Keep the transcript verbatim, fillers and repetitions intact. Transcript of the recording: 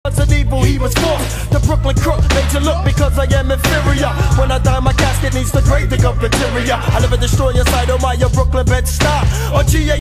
an evil he was forced. The Brooklyn crook made you look because I am inferior. When I die, my casket needs the grave digger interior. I live and destroy inside of my Brooklyn Bed-Stuy or G A